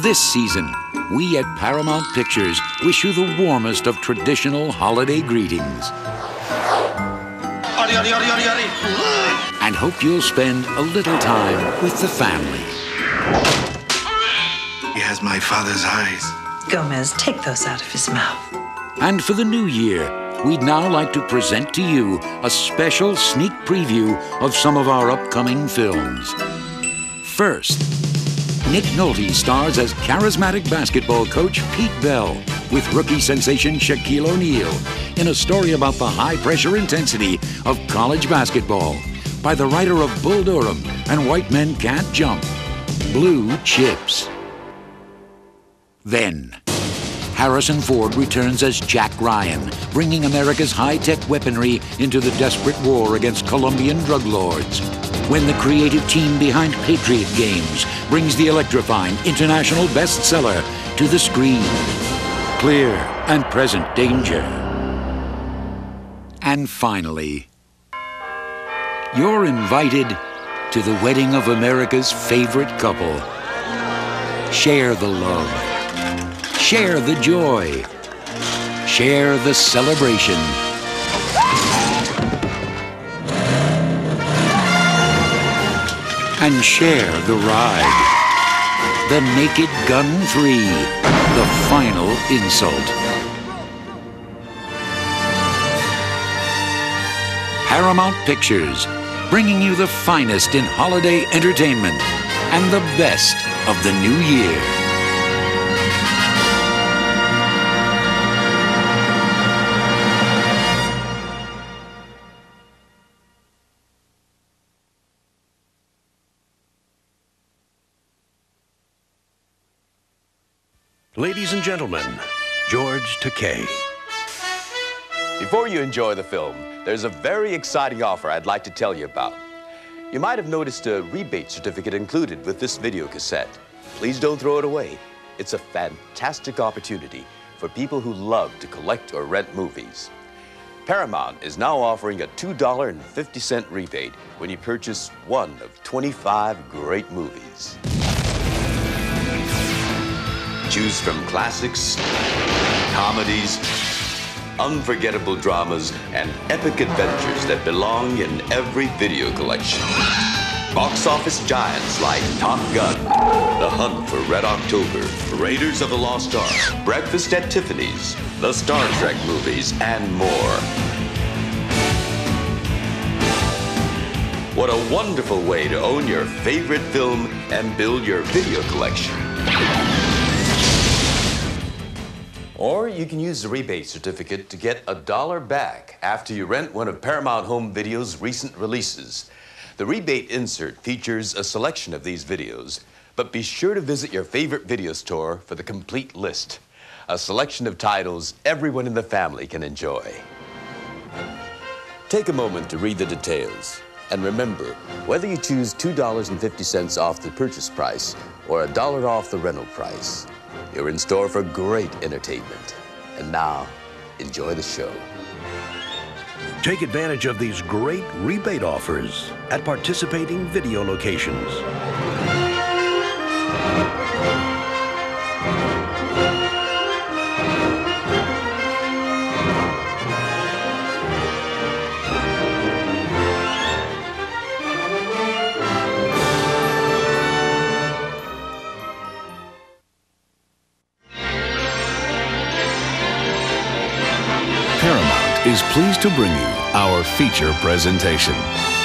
This season, we at Paramount Pictures wish you the warmest of traditional holiday greetings. And hope you'll spend a little time with the family. He has my father's eyes. Gomez, take those out of his mouth. And for the new year, we'd now like to present to you a special sneak preview of some of our upcoming films. First, Nick Nolte stars as charismatic basketball coach Pete Bell with rookie sensation Shaquille O'Neal in a story about the high-pressure intensity of college basketball by the writer of Bull Durham and White Men Can't Jump, Blue Chips. Then, Harrison Ford returns as Jack Ryan, bringing America's high-tech weaponry into the desperate war against Colombian drug lords. When the creative team behind Patriot Games brings the electrifying international bestseller to the screen. Clear and present danger. And finally, you're invited to the wedding of America's favorite couple. Share the love. Share the joy. Share the celebration. And share the ride. The Naked Gun 3, the final insult. Paramount Pictures, bringing you the finest in holiday entertainment and the best of the new year. Ladies and gentlemen, George Takei. Before you enjoy the film, there's a very exciting offer I'd like to tell you about. You might have noticed a rebate certificate included with this video cassette. Please don't throw it away. It's a fantastic opportunity for people who love to collect or rent movies. Paramount is now offering a $2.50 rebate when you purchase one of 25 great movies. Choose from classics, comedies, unforgettable dramas, and epic adventures that belong in every video collection. Box office giants like Top Gun, The Hunt for Red October, Raiders of the Lost Ark, Breakfast at Tiffany's, the Star Trek movies, and more. What a wonderful way to own your favorite film and build your video collection. Or you can use the rebate certificate to get $1 back after you rent one of Paramount Home Video's recent releases. The rebate insert features a selection of these videos, but be sure to visit your favorite video store for the complete list. A selection of titles everyone in the family can enjoy. Take a moment to read the details. And remember, whether you choose $2.50 off the purchase price or $1 off the rental price, you're in store for great entertainment. And now, enjoy the show. Take advantage of these great rebate offers at participating video locations. Paramount is pleased to bring you our feature presentation.